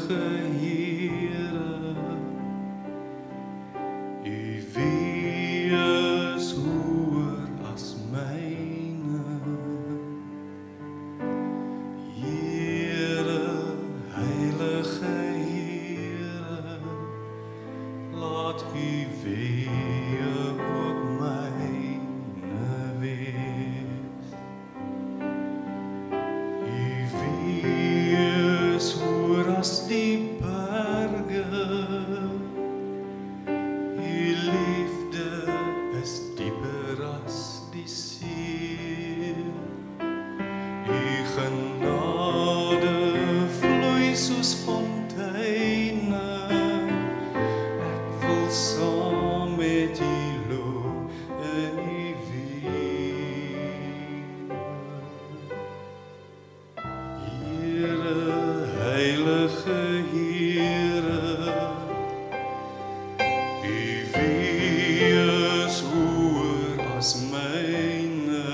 heilige Here, U wie is hoër as myne. Here, heilige Here, laat U weë ook myne wees. U wie is hoër as die berge, U liefde is dieper as die see. U genade vloei soos fonteine, ek wil saam met U loop in U weë. Here, heilige Here, U wie is hoër as myne.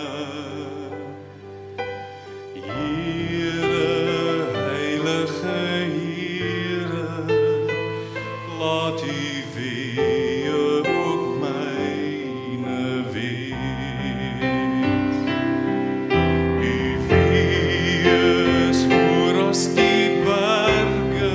Here, heilige Here, laat U weë ook myne wees. U wie is hoër as die berge,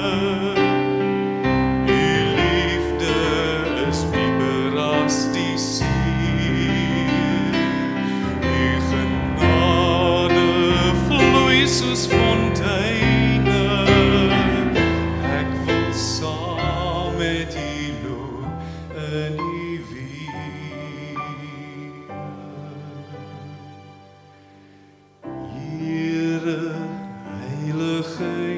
U liefde is dieper as die see. U genade vloei soos fonteine, ek wil saam met U loop in U weë. Here, heilige